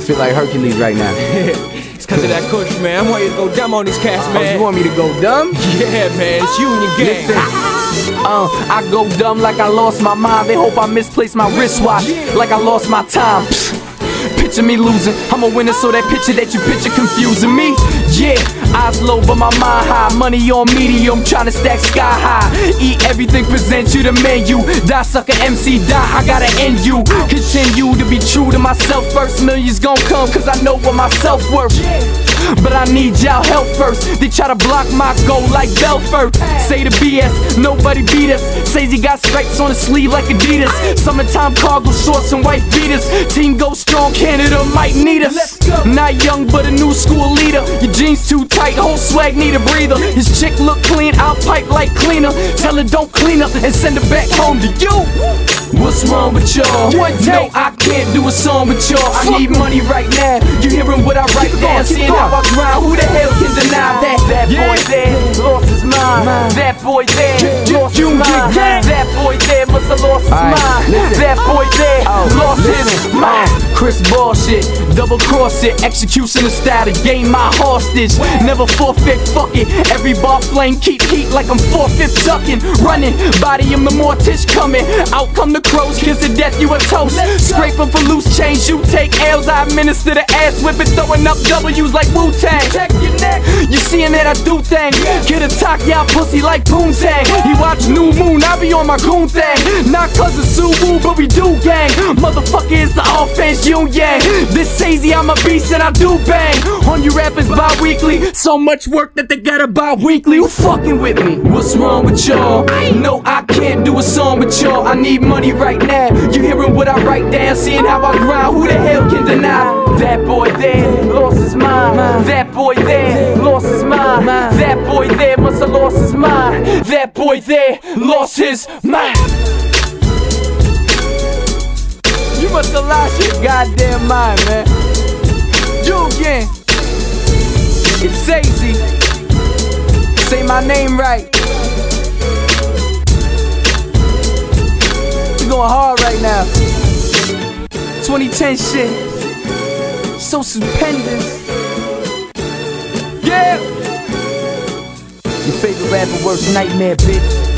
feel like Hercules right now. It's cause of that kush, man. I want you to go dumb on these cats, man. Oh, you want me to go dumb? Yeah, man, it's you and your gang. Listen, I go dumb like I lost my mind. They hope I misplaced my wristwatch, like I lost my time. Picture me losing, I'm a winner, so that picture that you picture confusing me. Yeah, eyes low but my mind high, money on medium, tryna stack sky high. Eat everything, present you the menu. Die sucker MC, die, I gotta end you. Continue to be true to myself first. Millions gon' come cause I know what my self-worth. But I need y'all help first. They try to block my goal like Belfort. Say the BS, nobody beat us. Says he got stripes on his sleeve like Adidas. Summertime cargo shorts and white beaters. Team go strong, Canada might need us. Not young but a new school leader. Your jeans too tight, whole swag need a breather. His chick look clean, I'll pipe like cleaner. Tell her don't clean up and send her back home to you. What's wrong with y'all? No, I can't do a song with y'all. I need money right now. You hearing what I write down, seeing how I grind. Who the hell can deny that? That boy there lost his mind. That boy there lost his mind. That boy there must have lost his mind. That boy there lost his mind. Chris bullshit, double cross it. Execution of style to gain my hostage. Never forfeit, fuck it. Every bar flame, keep heat like I'm 4/5 ducking. Running, body of the mortician coming. Out come the crows, kiss of death, you a toast. Scrape them for loose change, you take L's. I administer the ass whipping, throwing up W's like Wu-Tang. You seeing that I do things. Get a talk, y'all pussy like Poontang. He watch New Moon, I be on my goon thing. Not cause of Suwu, but we do gang. Motherfucker, it's the offense, yin yang. This Sazy, I'm a beast and I do bang. On you rappers bi-weekly, so much work that they gotta buy weekly. Who fucking with me? What's wrong with y'all? No, I can't do a song with y'all. I need money right now. You hearing what I write down, seeing how I grind. Who the hell can deny? That boy there lost his mind. That boy there lost his mind. That boy there must have lost his mind. That boy there lost his mind. You must have lost your goddamn mind, man. You again. It's Sazy. Say my name right. We going hard right now. 2010 shit. So stupendous. Yeah. Your favorite rapper, worst nightmare, bitch.